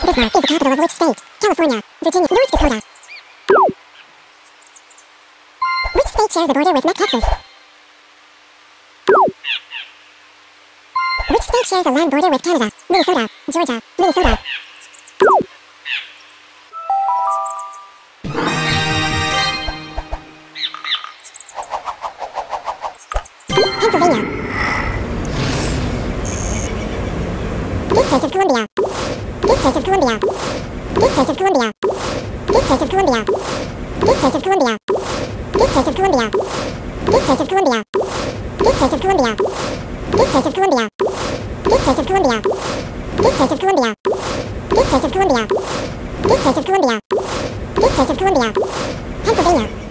Bismarck is the capital of which state? California, Virginia, North Dakota. Which state shares the border with Texas? Which state shares a land border with Canada? Minnesota, Georgia, Minnesota. Pennsylvania. District of Columbia. District of Columbia. District of Columbia. District of Columbia. District of Columbia. District of Columbia. District of Columbia. District of Columbia. District of Columbia. District of Columbia. District of Columbia. District of Columbia. District of Columbia. District of Columbia. Pennsylvania.